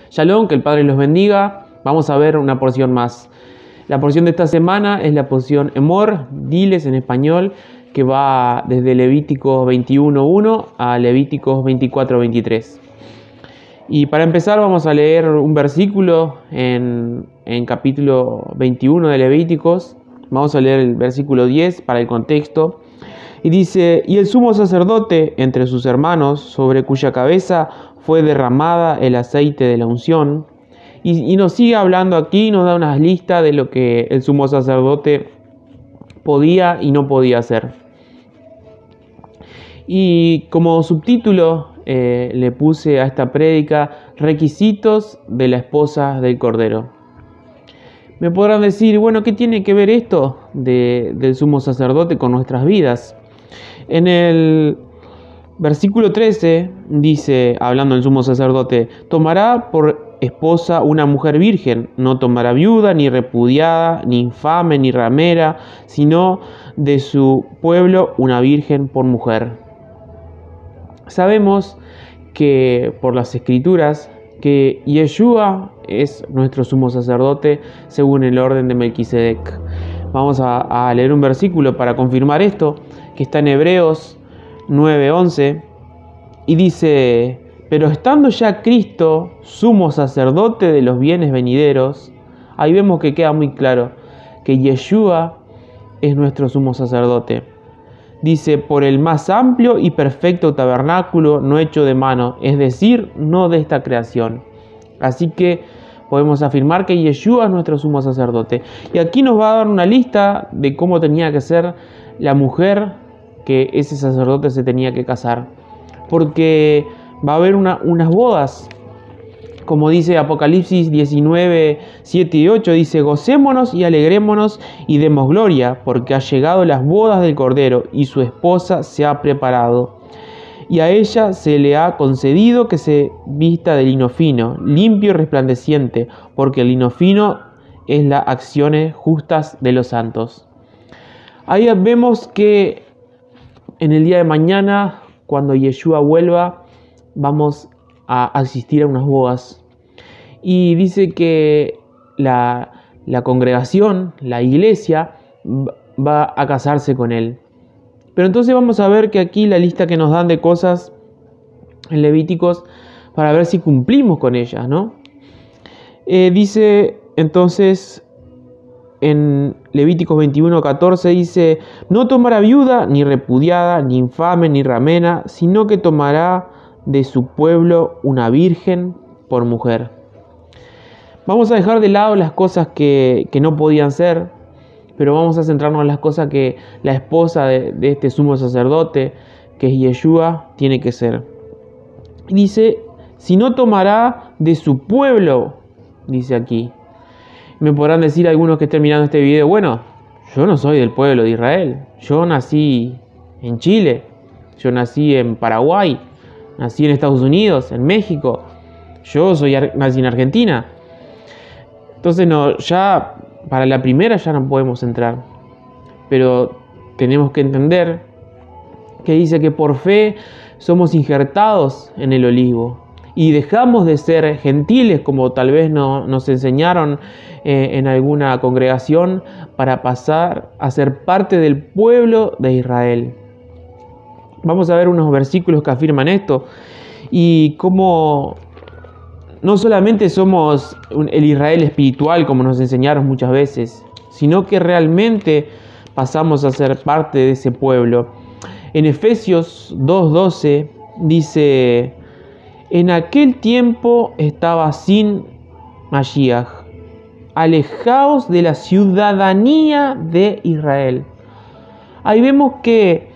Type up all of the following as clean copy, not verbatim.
Shalom, que el Padre los bendiga. Vamos a ver una porción más. La porción de esta semana es la porción Emor, diles en español, que va desde Levíticos 21:1 a Levíticos 24:23. Y para empezar vamos a leer un versículo en capítulo 21 de Levíticos. Vamos a leer el versículo 10 para el contexto. Y dice: y el sumo sacerdote entre sus hermanos, sobre cuya cabeza fue derramada el aceite de la unción. Y nos sigue hablando aquí, nos da una lista de lo que el sumo sacerdote podía y no podía hacer. Y como subtítulo le puse a esta prédica: requisitos de la esposa del Cordero. Me podrán decir, bueno, ¿qué tiene que ver esto del sumo sacerdote con nuestras vidas? En el versículo 13 dice, hablando del sumo sacerdote: tomará por esposa una mujer virgen, no tomará viuda, ni repudiada, ni infame, ni ramera, sino de su pueblo una virgen por mujer. Sabemos que por las escrituras que Yeshua es nuestro sumo sacerdote según el orden de Melquisedec. Vamos a leer un versículo para confirmar esto, que está en Hebreos 9:11, y dice: pero estando ya Cristo sumo sacerdote de los bienes venideros. Ahí vemos que queda muy claro que Yeshua es nuestro sumo sacerdote. Dice: por el más amplio y perfecto tabernáculo no hecho de mano, es decir, no de esta creación. Así que podemos afirmar que Yeshua es nuestro sumo sacerdote. Y aquí nos va a dar una lista de cómo tenía que ser la mujer que ese sacerdote se tenía que casar. Porque va a haber unas bodas. Como dice Apocalipsis 19, 7 y 8, dice: gocémonos y alegrémonos y demos gloria, porque ha llegado las bodas del Cordero, y su esposa se ha preparado. Y a ella se le ha concedido que se vista de lino fino, limpio y resplandeciente, porque el lino fino es las acciones justas de los santos. Ahí vemos que en el día de mañana, cuando Yeshua vuelva, vamos a asistir a unas bodas. Y dice que la congregación, la iglesia, va a casarse con él. Pero entonces vamos a ver que aquí la lista que nos dan de cosas en Levíticos, para ver si cumplimos con ellas, ¿no? Dice entonces en Levíticos 21:14, dice: no tomará viuda, ni repudiada, ni infame, ni ramera, sino que tomará de su pueblo una virgen por mujer. Vamos a dejar de lado las cosas que no podían ser, pero vamos a centrarnos en las cosas que la esposa de este sumo sacerdote, que es Yeshua, tiene que ser. Dice: si no tomará de su pueblo, dice aquí. Me podrán decir algunos que estén mirando este video: bueno, yo no soy del pueblo de Israel. Yo nací en Chile, yo nací en Paraguay, nací en Estados Unidos, en México. Yo nací en Argentina. Entonces no, ya para la primera ya no podemos entrar. Pero tenemos que entender que dice que por fe somos injertados en el olivo. Y dejamos de ser gentiles, como tal vez nos enseñaron en alguna congregación, para pasar a ser parte del pueblo de Israel. Vamos a ver unos versículos que afirman esto. Y cómo no solamente somos el Israel espiritual, como nos enseñaron muchas veces, sino que realmente pasamos a ser parte de ese pueblo. En Efesios 2:12 dice: en aquel tiempo estaba sin Mashiach, alejaos de la ciudadanía de Israel. Ahí vemos que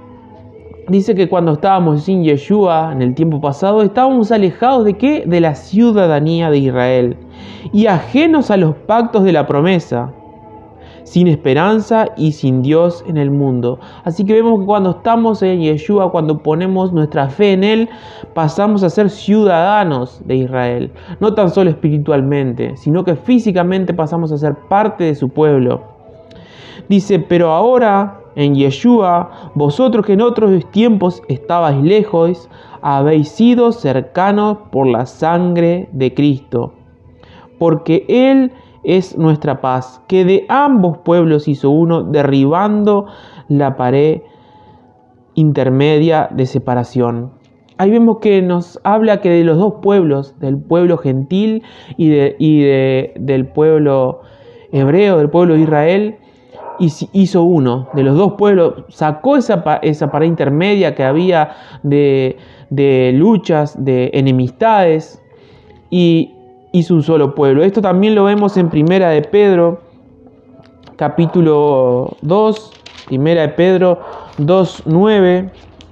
dice que cuando estábamos sin Yeshua en el tiempo pasado, estábamos alejados ¿de qué? De la ciudadanía de Israel y ajenos a los pactos de la promesa, sin esperanza y sin Dios en el mundo. Así que vemos que cuando estamos en Yeshua, cuando ponemos nuestra fe en Él, pasamos a ser ciudadanos de Israel. No tan solo espiritualmente, sino que físicamente pasamos a ser parte de su pueblo. Dice: pero ahora en Yeshua, vosotros que en otros tiempos estabais lejos, habéis sido cercanos por la sangre de Cristo. Porque Él es nuestra paz, que de ambos pueblos hizo uno, derribando la pared intermedia de separación. Ahí vemos que nos habla que de los dos pueblos, del pueblo gentil y del pueblo hebreo, del pueblo de Israel, hizo uno. De los dos pueblos sacó esa pared intermedia que había de luchas, de enemistades, y hizo un solo pueblo. Esto también lo vemos en Primera de Pedro, capítulo 2, Primera de Pedro 2:9.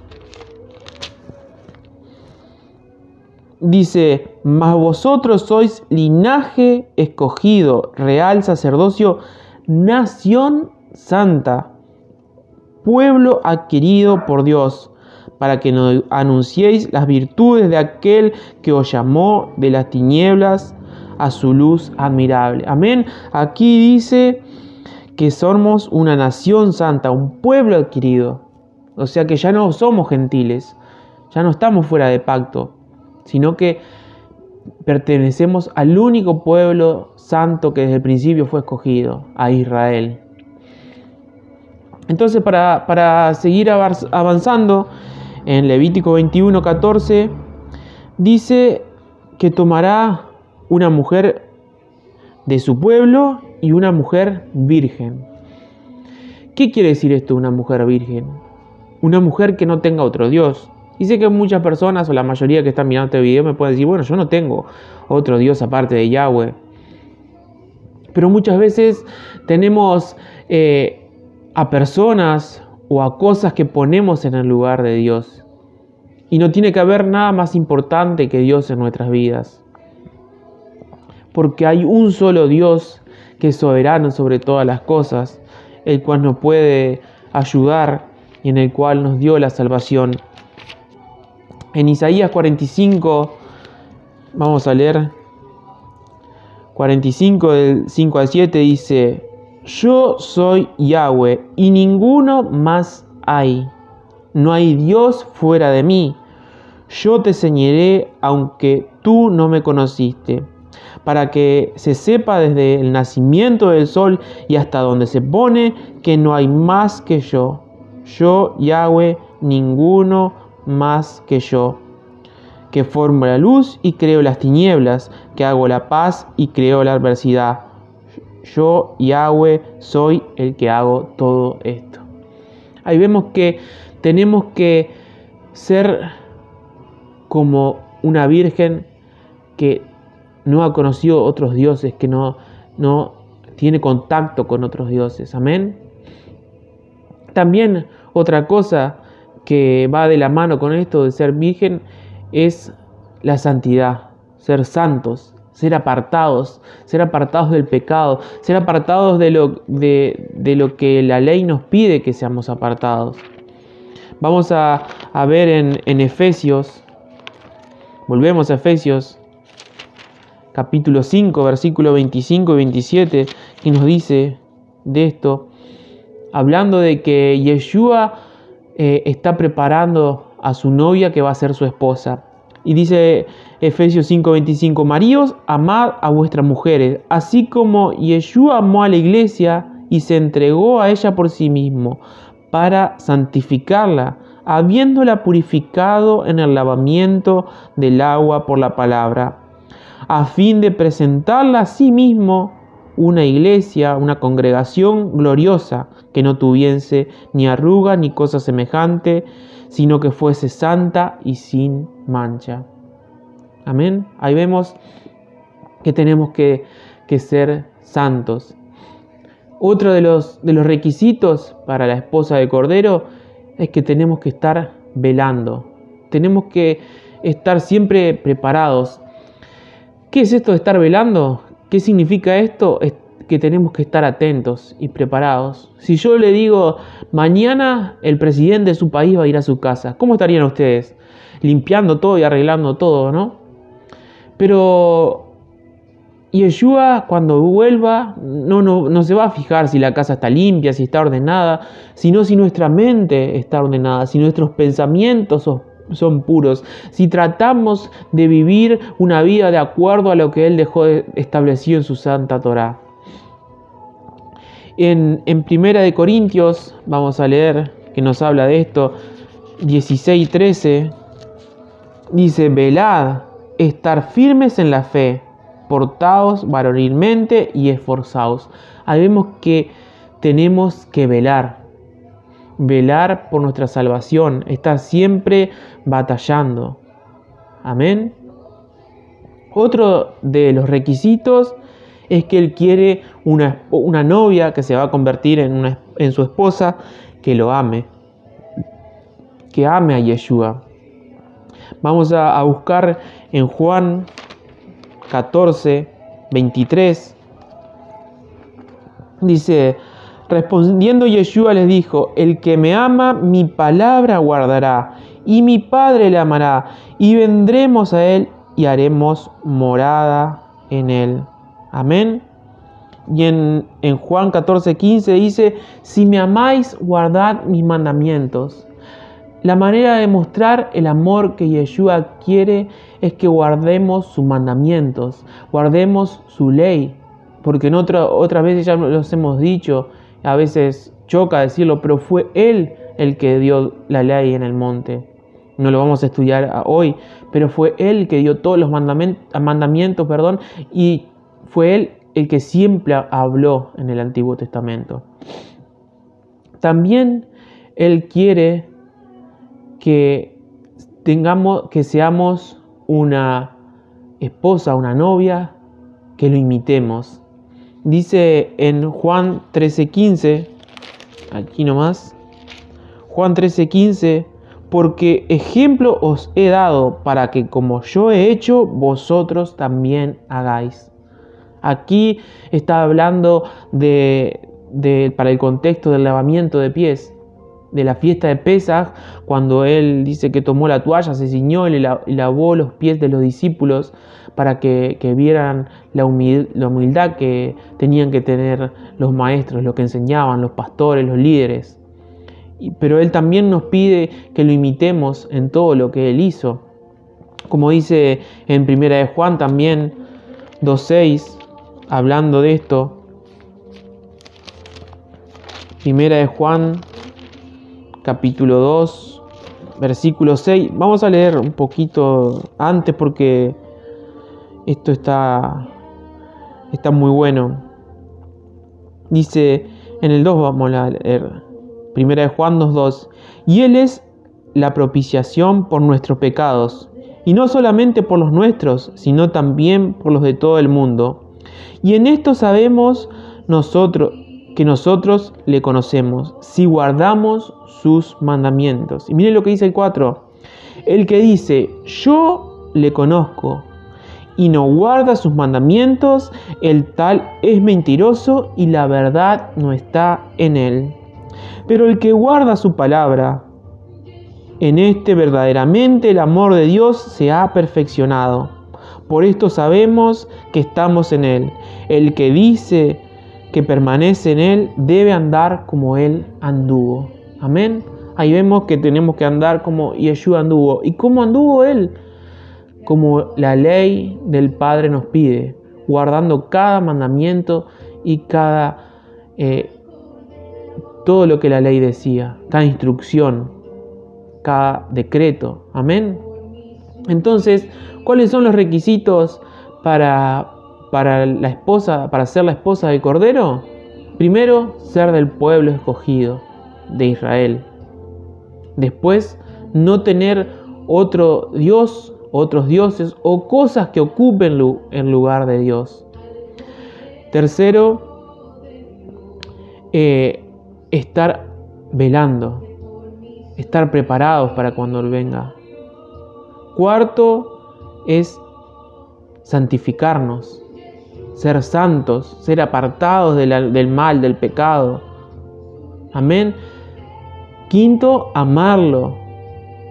Dice: mas vosotros sois linaje escogido, real sacerdocio, nación santa, pueblo adquirido por Dios, para que nos anunciéis las virtudes de aquel que os llamó de las tinieblas a su luz admirable. Amén. Aquí dice que somos una nación santa, un pueblo adquirido. O sea que ya no somos gentiles, ya no estamos fuera de pacto, sino que pertenecemos al único pueblo santo que desde el principio fue escogido, a Israel. Entonces, para seguir avanzando, en Levítico 21:14 dice que tomará una mujer de su pueblo y una mujer virgen. ¿Qué quiere decir esto, una mujer virgen? Una mujer que no tenga otro Dios. Y sé que muchas personas, o la mayoría que están mirando este video, me pueden decir: bueno, yo no tengo otro Dios aparte de Yahweh. Pero muchas veces tenemos a personas o a cosas que ponemos en el lugar de Dios. Y no tiene que haber nada más importante que Dios en nuestras vidas. Porque hay un solo Dios que es soberano sobre todas las cosas, el cual nos puede ayudar y en el cual nos dio la salvación. En Isaías 45, vamos a leer 45 del 5 al 7, dice: yo soy Yahweh y ninguno más hay. No hay Dios fuera de mí. Yo te señalé aunque tú no me conociste, para que se sepa desde el nacimiento del sol y hasta donde se pone que no hay más que yo. Yo, Yahweh, ninguno más que yo, que formo la luz y creo las tinieblas, que hago la paz y creo la adversidad. Yo, Yahweh, soy el que hago todo esto. Ahí vemos que tenemos que ser como una virgen que no ha conocido otros dioses, que no tiene contacto con otros dioses. Amén. También otra cosa que va de la mano con esto de ser virgen es la santidad, ser santos, ser apartados del pecado, ser apartados de lo que la ley nos pide que seamos apartados. Vamos a ver en Efesios, volvemos a Efesios, capítulo 5, versículos 25 y 27, que nos dice de esto, hablando de que Yeshua está preparando a su novia que va a ser su esposa. Y dice Efesios 5:25, Maríos, amad a vuestras mujeres, así como Yeshua amó a la iglesia y se entregó a ella por sí mismo, para santificarla, habiéndola purificado en el lavamiento del agua por la palabra, a fin de presentarla a sí mismo una iglesia, una congregación gloriosa, que no tuviese ni arruga ni cosa semejante, sino que fuese santa y sin mancha. Amén. Ahí vemos que tenemos que ser santos. Otro de los requisitos para la esposa de Cordero es que tenemos que estar velando. Tenemos que estar siempre preparados. ¿Qué es esto de estar velando? ¿Qué significa esto? Es que tenemos que estar atentos y preparados. Si yo le digo, mañana el presidente de su país va a ir a su casa, ¿cómo estarían ustedes? Limpiando todo y arreglando todo, ¿no? Pero Yeshua, cuando vuelva, no se va a fijar si la casa está limpia, si está ordenada, sino si nuestra mente está ordenada, si nuestros pensamientos son puros, si tratamos de vivir una vida de acuerdo a lo que Él dejó establecido en su Santa Torá. En 1 Corintios, vamos a leer, que nos habla de esto, 16:13, dice: velad, estar firmes en la fe, portaos varonilmente y esforzaos. Ahí vemos que tenemos que velar por nuestra salvación, estar siempre batallando. Amén. Otro de los requisitos es que Él quiere una novia que se va a convertir en su esposa, que lo ame, que ame a Yeshua. Vamos a buscar en Juan 14:23. Dice: respondiendo Yeshua les dijo: el que me ama, mi palabra guardará, y mi Padre le amará, y vendremos a él y haremos morada en él. Amén. Y en Juan 14:15 dice: si me amáis, guardad mis mandamientos. La manera de mostrar el amor que Yeshua quiere es que guardemos sus mandamientos, guardemos su ley, porque en otras veces ya los hemos dicho, a veces choca decirlo, pero fue Él el que dio la ley en el monte. No lo vamos a estudiar hoy, pero fue Él el que dio todos los mandamientos, y fue Él el que siempre habló en el Antiguo Testamento. También Él quiere que seamos una esposa, una novia, que lo imitemos. Dice en Juan 13:15, aquí nomás, Juan 13:15, porque ejemplo os he dado para que como yo he hecho, vosotros también hagáis. Aquí está hablando para el contexto del lavamiento de pies, de la fiesta de Pesaj, cuando Él dice que tomó la toalla, se ciñó y lavó los pies de los discípulos para que vieran la humildad que tenían que tener los maestros, los que enseñaban, los pastores, los líderes. Pero Él también nos pide que lo imitemos en todo lo que Él hizo. Como dice en 1 de Juan también 2:6, hablando de esto. 1 de Juan capítulo 2, versículo 6. Vamos a leer un poquito antes porque esto está muy bueno. Dice en el 2, vamos a leer. 1 de Juan 2:2. Y Él es la propiciación por nuestros pecados, y no solamente por los nuestros, sino también por los de todo el mundo. Y en esto sabemos que nosotros le conocemos, si guardamos sus mandamientos. Y miren lo que dice el 4. El que dice, yo le conozco, y no guarda sus mandamientos, el tal es mentiroso, y la verdad no está en él. Pero el que guarda su palabra, en este verdaderamente el amor de Dios se ha perfeccionado. Por esto sabemos que estamos en Él. El que dice que permanece en Él debe andar como Él anduvo. Amén. Ahí vemos que tenemos que andar como Yeshua anduvo. ¿Y cómo anduvo Él? Como la ley del Padre nos pide, guardando cada mandamiento y todo lo que la ley decía, cada instrucción, cada decreto. Amén. Entonces, ¿cuáles son los requisitos para la esposa, para ser la esposa del Cordero? Primero, ser del pueblo escogido de Israel. Después, no tener otros dioses o cosas que ocupen el lugar de Dios. Tercero, estar velando, estar preparados para cuando Él venga. Cuarto es santificarnos, ser santos, ser apartados del mal, del pecado. Amén. Quinto, amarlo,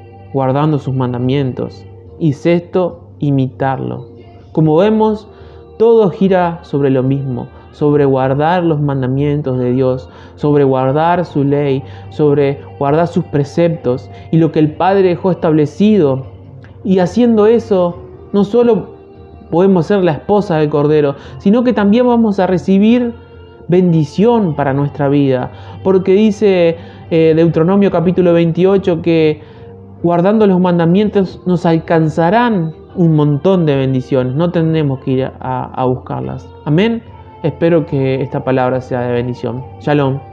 guardando sus mandamientos. Y sexto, imitarlo. Como vemos, Todo gira sobre lo mismo, sobre guardar los mandamientos de Dios, sobre guardar su ley, sobre guardar sus preceptos y lo que el Padre dejó establecido. Y haciendo eso, no solo podemos ser la esposa del Cordero, sino que también vamos a recibir bendición para nuestra vida. Porque dice Deuteronomio capítulo 28 que guardando los mandamientos nos alcanzarán un montón de bendiciones. No tendremos que ir a buscarlas. Amén. Espero que esta palabra sea de bendición. Shalom.